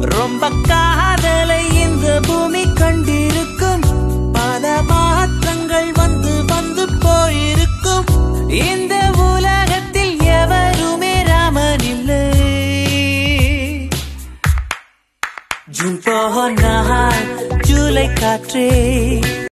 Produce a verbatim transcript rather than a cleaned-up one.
ரொம்ப காதலை இந்த பூமி கண்டிருக்கும். பல மாற்றங்கள் வந்து வந்து போயிருக்கும். இந்த உலகத்தில் எவருமே ராமன் இல்லை. ஜூன் போனால் ஜூலை காற்றே